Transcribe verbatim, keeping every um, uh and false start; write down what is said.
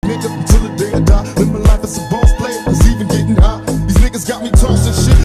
nigga until the day I die. Live my life as a boss player, it's even getting high. These niggas got me tossing shit